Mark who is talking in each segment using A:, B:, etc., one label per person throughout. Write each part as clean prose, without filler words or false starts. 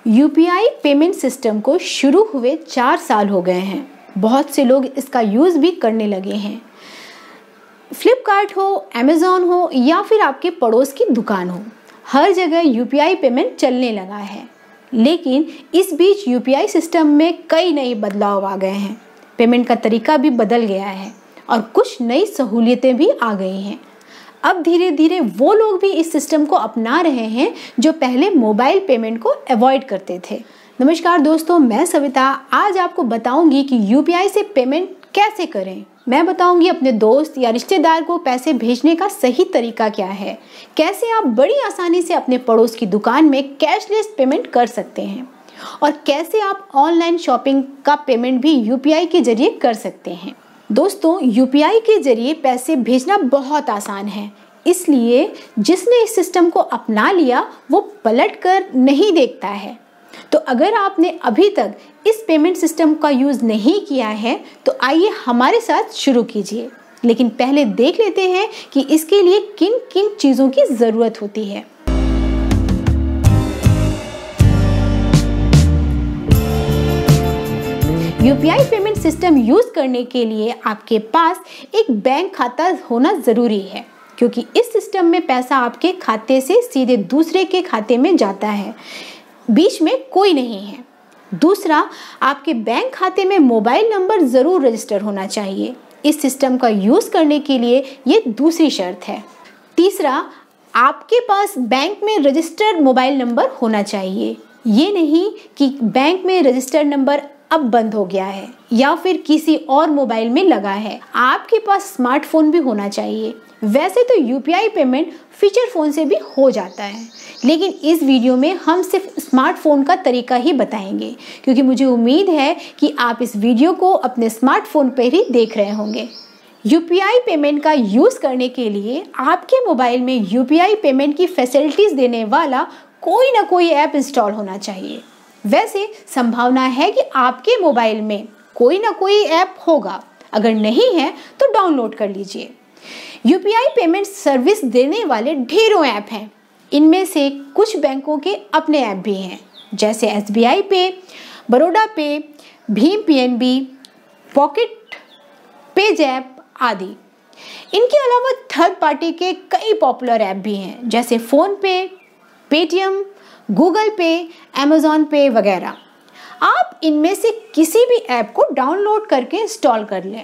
A: UPI payment system को शुरू हुए 4 साल हो गए हैं। बहुत से लोग इसका यूज़ भी करने लगे हैं। फ्लिपकार्ट हो, अमेज़ॉन हो या फिर आपके पड़ोस की दुकान हो, हर जगह यूपीआई पेमेंट चलने लगा है। लेकिन इस बीच यूपीआई सिस्टम में कई नए बदलाव आ गए हैं। पेमेंट का तरीका भी बदल गया है और कुछ नई सहूलियतें भी आ गई हैं। अब धीरे धीरे वो लोग भी इस सिस्टम को अपना रहे हैं जो पहले मोबाइल पेमेंट को अवॉइड करते थे। नमस्कार दोस्तों, मैं सविता आज आपको बताऊंगी कि यूपीआई से पेमेंट कैसे करें। मैं बताऊंगी अपने दोस्त या रिश्तेदार को पैसे भेजने का सही तरीका क्या है, कैसे आप बड़ी आसानी से अपने पड़ोस की दुकान में कैशलेस पेमेंट कर सकते हैं और कैसे आप ऑनलाइन शॉपिंग का पेमेंट भी यूपीआई के जरिए कर सकते हैं। दोस्तों, यूपीआई के जरिए पैसे भेजना बहुत आसान है, इसलिए जिसने इस सिस्टम को अपना लिया वो पलट कर नहीं देखता है। तो अगर आपने अभी तक इस पेमेंट सिस्टम का यूज़ नहीं किया है तो आइए हमारे साथ शुरू कीजिए। लेकिन पहले देख लेते हैं कि इसके लिए किन किन चीज़ों की ज़रूरत होती है। यूपीआई पेमेंट सिस्टम यूज़ करने के लिए आपके पास एक बैंक खाता होना ज़रूरी है, क्योंकि इस सिस्टम में पैसा आपके खाते से सीधे दूसरे के खाते में जाता है, बीच में कोई नहीं है। दूसरा, आपके बैंक खाते में मोबाइल नंबर ज़रूर रजिस्टर होना चाहिए। इस सिस्टम का यूज़ करने के लिए ये दूसरी शर्त है। तीसरा, आपके पास बैंक में रजिस्टर्ड मोबाइल नंबर होना चाहिए। ये नहीं कि बैंक में रजिस्टर्ड नंबर अब बंद हो गया है या फिर किसी और मोबाइल में लगा है। आपके पास स्मार्टफोन भी होना चाहिए। वैसे तो यूपीआई पेमेंट फीचर फोन से भी हो जाता है, लेकिन इस वीडियो में हम सिर्फ स्मार्टफोन का तरीका ही बताएंगे, क्योंकि मुझे उम्मीद है कि आप इस वीडियो को अपने स्मार्टफोन पर ही देख रहे होंगे। यूपीआई पेमेंट का यूज़ करने के लिए आपके मोबाइल में यूपीआई पेमेंट की फैसिलिटीज़ देने वाला कोई ना कोई ऐप इंस्टॉल होना चाहिए। वैसे संभावना है कि आपके मोबाइल में कोई ना कोई ऐप होगा, अगर नहीं है तो डाउनलोड कर लीजिए। यूपीआई पेमेंट सर्विस देने वाले ढेरों ऐप हैं। इनमें से कुछ बैंकों के अपने ऐप भी हैं, जैसे एसबीआई पे, बड़ौदा पे, भीम पीएनबी, पॉकेट पेज़ैप आदि। इनके अलावा थर्ड पार्टी के कई पॉपुलर ऐप भी हैं, जैसे फ़ोन पे, पेटीएम, गूगल पे, अमेज़ॉन पे वगैरह। आप इनमें से किसी भी ऐप को डाउनलोड करके इंस्टॉल कर लें।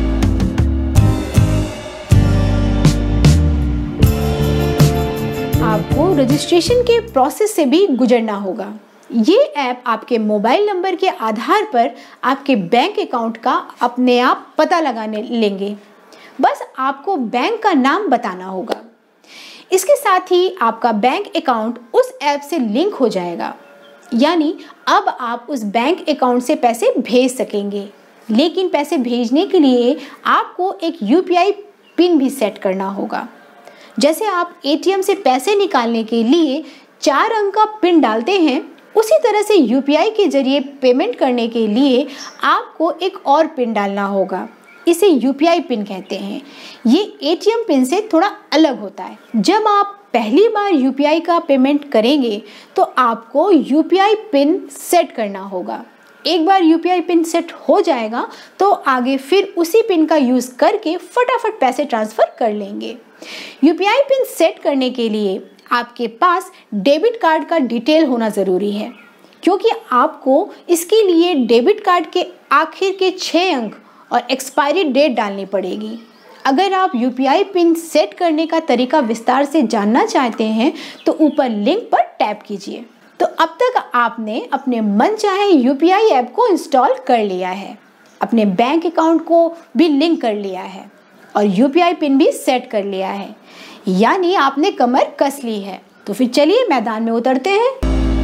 A: आपको रजिस्ट्रेशन के प्रोसेस से भी गुजरना होगा। ये ऐप आपके मोबाइल नंबर के आधार पर आपके बैंक अकाउंट का अपने आप पता लगाने लेंगे। बस आपको बैंक का नाम बताना होगा। इसके साथ ही आपका बैंक अकाउंट उस ऐप से लिंक हो जाएगा, यानी अब आप उस बैंक अकाउंट से पैसे भेज सकेंगे। लेकिन पैसे भेजने के लिए आपको एक यूपीआई पिन भी सेट करना होगा। जैसे आप एटीएम से पैसे निकालने के लिए 4 अंक का पिन डालते हैं, उसी तरह से यूपीआई के जरिए पेमेंट करने के लिए आपको एक और पिन डालना होगा। इसे यूपीआई पिन कहते हैं। ये एटीएम पिन से थोड़ा अलग होता है। जब आप पहली बार यूपीआई का पेमेंट करेंगे तो आपको यूपीआई पिन सेट करना होगा। एक बार यूपीआई पिन सेट हो जाएगा तो आगे फिर उसी पिन का यूज़ करके फटाफट पैसे ट्रांसफ़र कर लेंगे। यूपीआई पिन सेट करने के लिए आपके पास डेबिट कार्ड का डिटेल होना ज़रूरी है, क्योंकि आपको इसके लिए डेबिट कार्ड के आखिर के 6 अंक और एक्सपायरी डेट डालनी पड़ेगी। अगर आप यूपीआई पिन सेट करने का तरीका विस्तार से जानना चाहते हैं तो ऊपर लिंक पर टैप कीजिए। तो अब तक आपने अपने मनचाहे यूपीआई ऐप को इंस्टॉल कर लिया है, अपने बैंक अकाउंट को भी लिंक कर लिया है और यूपीआई पिन भी सेट कर लिया है, यानी आपने कमर कस ली है। तो फिर चलिए मैदान में उतरते हैं।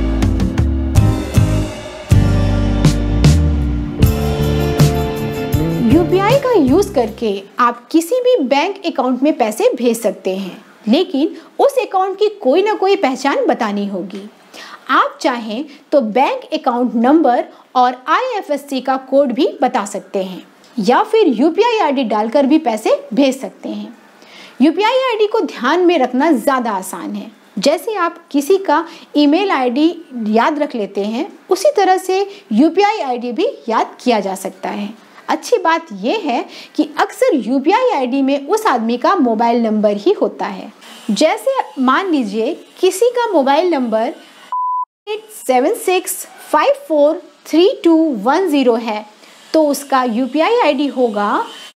A: यूपीआई का यूज़ करके आप किसी भी बैंक अकाउंट में पैसे भेज सकते हैं, लेकिन उस अकाउंट की कोई ना कोई पहचान बतानी होगी। आप चाहें तो बैंक अकाउंट नंबर और आईएफएससी का कोड भी बता सकते हैं, या फिर यूपीआई आईडी डालकर भी पैसे भेज सकते हैं। यूपीआई आईडी को ध्यान में रखना ज़्यादा आसान है। जैसे आप किसी का ईमेल आईडी याद रख लेते हैं, उसी तरह से यूपीआई आईडी भी याद किया जा सकता है। अच्छी बात यह है कि अक्सर यूपीआई आईडी में उस आदमी का मोबाइल नंबर ही होता है। जैसे मान लीजिए किसी का मोबाइल नंबर 76543210 है, तो उसका यूपीआई आईडी होगा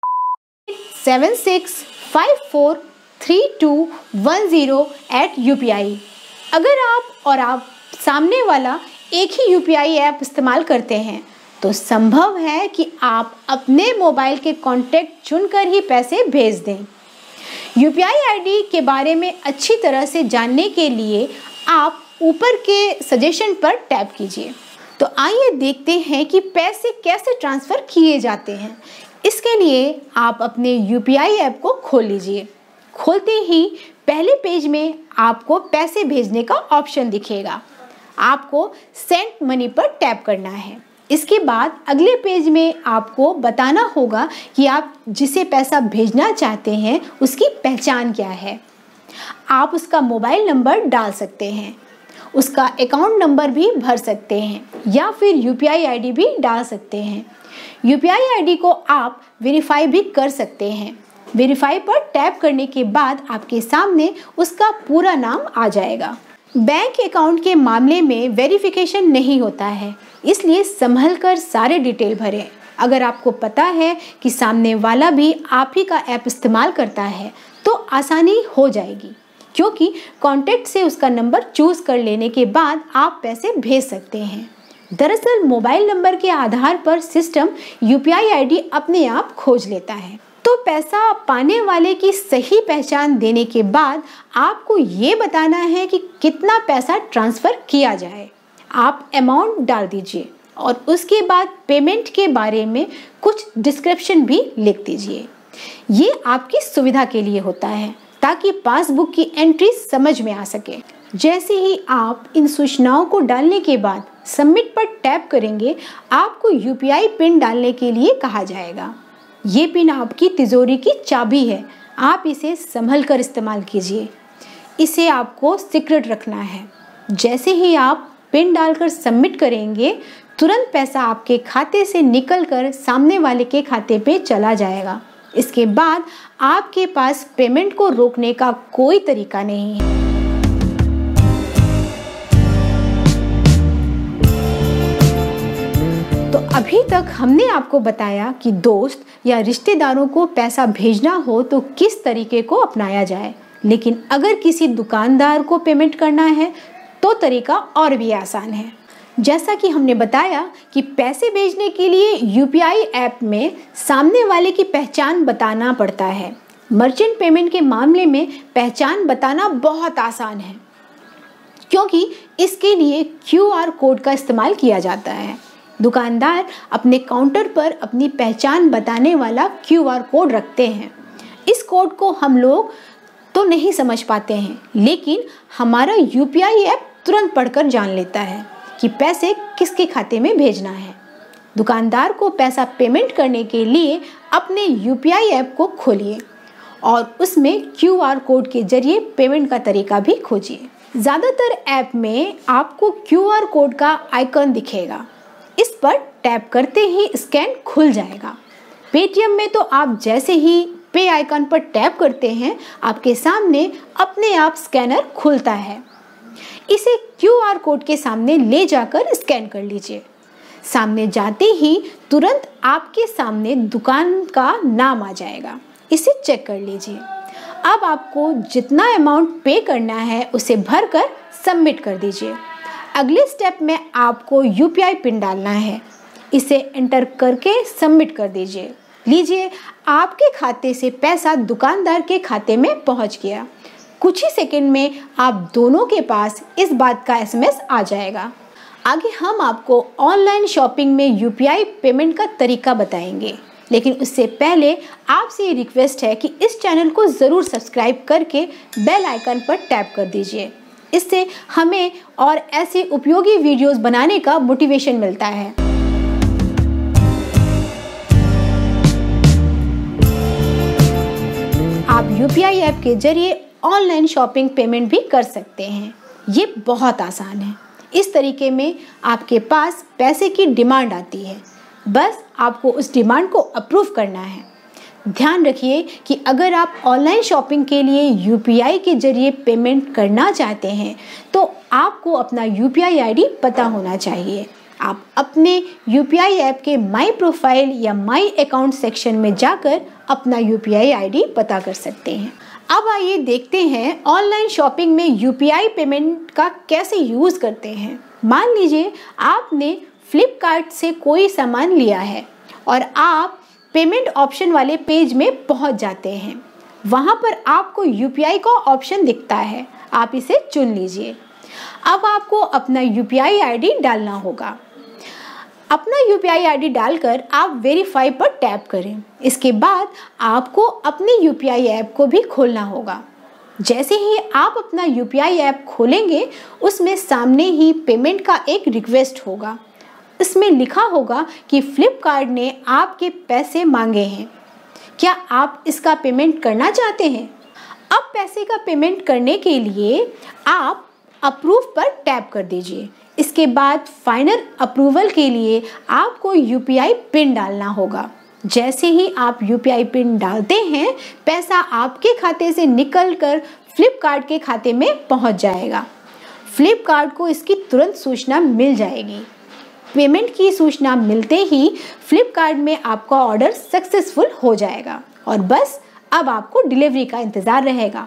A: 76543210@UPI। अगर आप सामने वाला एक ही यूपीआई ऐप इस्तेमाल करते हैं तो संभव है कि आप अपने मोबाइल के कॉन्टैक्ट चुनकर ही पैसे भेज दें। यूपीआई आईडी के बारे में अच्छी तरह से जानने के लिए आप ऊपर के सजेशन पर टैप कीजिए। तो आइए देखते हैं कि पैसे कैसे ट्रांसफ़र किए जाते हैं। इसके लिए आप अपने यूपीआई ऐप को खोल लीजिए। खोलते ही पहले पेज में आपको पैसे भेजने का ऑप्शन दिखेगा। आपको सेंड मनी पर टैप करना है। इसके बाद अगले पेज में आपको बताना होगा कि आप जिसे पैसा भेजना चाहते हैं उसकी पहचान क्या है। आप उसका मोबाइल नंबर डाल सकते हैं, उसका अकाउंट नंबर भी भर सकते हैं या फिर यूपीआई आईडी भी डाल सकते हैं। यूपीआई आईडी को आप वेरीफाई भी कर सकते हैं। वेरीफाई पर टैप करने के बाद आपके सामने उसका पूरा नाम आ जाएगा। बैंक अकाउंट के मामले में वेरिफिकेशन नहीं होता है, इसलिए संभल कर सारे डिटेल भरें। अगर आपको पता है कि सामने वाला भी आप ही का ऐप इस्तेमाल करता है तो आसानी हो जाएगी, क्योंकि कॉन्टैक्ट से उसका नंबर चूज़ कर लेने के बाद आप पैसे भेज सकते हैं। दरअसल मोबाइल नंबर के आधार पर सिस्टम यूपीआई आईडी अपने आप खोज लेता है। तो पैसा पाने वाले की सही पहचान देने के बाद आपको ये बताना है कि कितना पैसा ट्रांसफ़र किया जाए। आप अमाउंट डाल दीजिए और उसके बाद पेमेंट के बारे में कुछ डिस्क्रिप्शन भी लिख दीजिए। ये आपकी सुविधा के लिए होता है ताकि पासबुक की एंट्री समझ में आ सके। जैसे ही आप इन सूचनाओं को डालने के बाद सबमिट पर टैप करेंगे, आपको यूपीआई पिन डालने के लिए कहा जाएगा। ये पिन आपकी तिजोरी की चाबी है, आप इसे संभल कर इस्तेमाल कीजिए। इसे आपको सीक्रेट रखना है। जैसे ही आप पिन डालकर सबमिट करेंगे, तुरंत पैसा आपके खाते से निकलकर सामने वाले के खाते पे चला जाएगा। इसके बाद आपके पास पेमेंट को रोकने का कोई तरीका नहीं है। तो अभी तक हमने आपको बताया कि दोस्त या रिश्तेदारों को पैसा भेजना हो तो किस तरीके को अपनाया जाए, लेकिन अगर किसी दुकानदार को पेमेंट करना है तो तरीका और भी आसान है। जैसा कि हमने बताया कि पैसे भेजने के लिए यूपीआई ऐप में सामने वाले की पहचान बताना पड़ता है। मर्चेंट पेमेंट के मामले में पहचान बताना बहुत आसान है, क्योंकि इसके लिए क्यूआर कोड का इस्तेमाल किया जाता है। दुकानदार अपने काउंटर पर अपनी पहचान बताने वाला क्यूआर कोड रखते हैं। इस कोड को हम लोग तो नहीं समझ पाते हैं, लेकिन हमारा यूपीआई ऐप तुरंत पढ़कर जान लेता है कि पैसे किसके खाते में भेजना है। दुकानदार को पैसा पेमेंट करने के लिए अपने यूपीआई ऐप को खोलिए और उसमें क्यूआर कोड के जरिए पेमेंट का तरीका भी खोजिए। ज़्यादातर ऐप में आपको क्यूआर कोड का आइकन दिखेगा। इस पर टैप करते ही स्कैन खुल जाएगा। पेटीएम में तो आप जैसे ही पे आइकन पर टैप करते हैं, आपके सामने अपने आप स्कैनर खुलता है। इसे क्यूआर कोड के सामने ले जाकर स्कैन कर लीजिए। सामने जाते ही तुरंत आपके सामने दुकान का नाम आ जाएगा। इसे चेक कर लीजिए। अब आपको जितना अमाउंट पे करना है उसे भरकर सबमिट कर दीजिए। अगले स्टेप में आपको यूपीआई पिन डालना है। इसे एंटर करके सबमिट कर दीजिए। लीजिए, आपके खाते से पैसा दुकानदार के खाते में पहुंच गया। कुछ ही सेकंड में आप दोनों के पास इस बात का एसएमएस आ जाएगा। आगे हम आपको ऑनलाइन शॉपिंग में यूपीआई पेमेंट का तरीका बताएंगे, लेकिन उससे पहले आपसे ये रिक्वेस्ट है कि इस चैनल को ज़रूर सब्सक्राइब करके बेल आइकन पर टैप कर दीजिए। इससे हमें और ऐसे उपयोगी वीडियोस बनाने का मोटिवेशन मिलता है। आप यूपीआई ऐप के जरिए ऑनलाइन शॉपिंग पेमेंट भी कर सकते हैं। ये बहुत आसान है। इस तरीके में आपके पास पैसे की डिमांड आती है, बस आपको उस डिमांड को अप्रूव करना है। ध्यान रखिए कि अगर आप ऑनलाइन शॉपिंग के लिए यूपीआई के जरिए पेमेंट करना चाहते हैं तो आपको अपना यूपीआई आईडी पता होना चाहिए। आप अपने यूपीआई ऐप के माई प्रोफाइल या माई अकाउंट सेक्शन में जाकर अपना यूपीआई आईडी पता कर सकते हैं। अब आइए देखते हैं ऑनलाइन शॉपिंग में यूपीआई पेमेंट का कैसे यूज़ करते हैं। मान लीजिए आपने फ्लिपकार्ट से कोई सामान लिया है और आप पेमेंट ऑप्शन वाले पेज में पहुंच जाते हैं। वहां पर आपको यूपीआई का ऑप्शन दिखता है, आप इसे चुन लीजिए। अब आपको अपना यूपीआई आईडी डालना होगा। अपना यूपीआई आईडी डालकर आप वेरीफाई पर टैप करें। इसके बाद आपको अपने यूपीआई ऐप को भी खोलना होगा। जैसे ही आप अपना यूपीआई ऐप खोलेंगे, उसमें सामने ही पेमेंट का एक रिक्वेस्ट होगा। इसमें लिखा होगा कि फ्लिपकार्ट ने आपके पैसे मांगे हैं, क्या आप इसका पेमेंट करना चाहते हैं? अब पैसे का पेमेंट करने के लिए आप अप्रूव पर टैप कर दीजिए। इसके बाद फाइनल अप्रूवल के लिए आपको यूपीआई पिन डालना होगा। जैसे ही आप यूपीआई पिन डालते हैं, पैसा आपके खाते से निकलकर फ्लिपकार्ट के खाते में पहुंच जाएगा। फ्लिपकार्ट को इसकी तुरंत सूचना मिल जाएगी। पेमेंट की सूचना मिलते ही फ्लिपकार्ट में आपका ऑर्डर सक्सेसफुल हो जाएगा और बस अब आपको डिलीवरी का इंतजार रहेगा।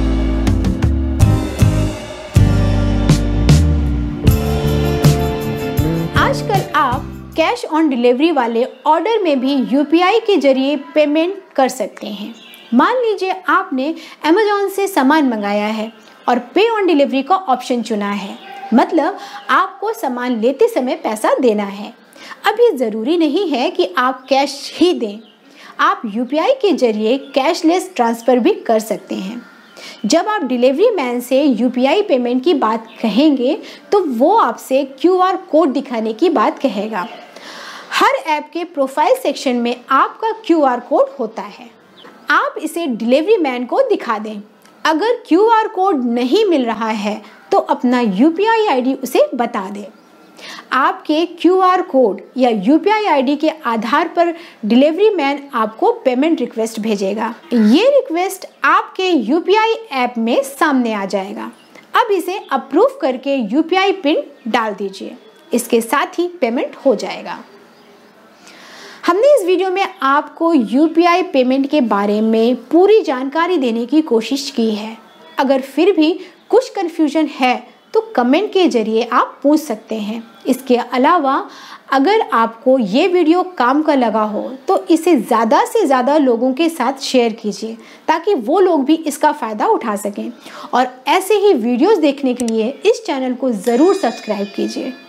A: आजकल आप कैश ऑन डिलीवरी वाले ऑर्डर में भी यूपीआई के जरिए पेमेंट कर सकते हैं। मान लीजिए आपने अमेज़न से सामान मंगाया है और पे ऑन डिलीवरी का ऑप्शन चुना है, मतलब आपको सामान लेते समय पैसा देना है। अभी ज़रूरी नहीं है कि आप कैश ही दें, आप यूपीआई के जरिए कैशलेस ट्रांसफ़र भी कर सकते हैं। जब आप डिलीवरी मैन से यूपीआई पेमेंट की बात कहेंगे तो वो आपसे क्यूआर कोड दिखाने की बात कहेगा। हर ऐप के प्रोफाइल सेक्शन में आपका क्यूआर कोड होता है। आप इसे डिलीवरी मैन को दिखा दें। अगर क्यूआर कोड नहीं मिल रहा है तो अपना यूपीआई आईडी उसे बता दें। आपके क्यूआर कोड या यूपीआई आईडी के आधार पर डिलीवरी मैन आपको पेमेंट रिक्वेस्ट भेजेगा। ये रिक्वेस्ट आपके यूपीआई ऐप में सामने आ जाएगा। अब इसे अप्रूव करके यूपीआई पिन डाल दीजिए। इसके साथ ही पेमेंट हो जाएगा। हमने इस वीडियो में आपको यूपीआई पेमेंट के बारे में पूरी जानकारी देने की कोशिश की है। अगर फिर भी कुछ कन्फ्यूजन है तो कमेंट के जरिए आप पूछ सकते हैं। इसके अलावा अगर आपको ये वीडियो काम का लगा हो तो इसे ज़्यादा से ज़्यादा लोगों के साथ शेयर कीजिए ताकि वो लोग भी इसका फ़ायदा उठा सकें। और ऐसे ही वीडियोस देखने के लिए इस चैनल को ज़रूर सब्सक्राइब कीजिए।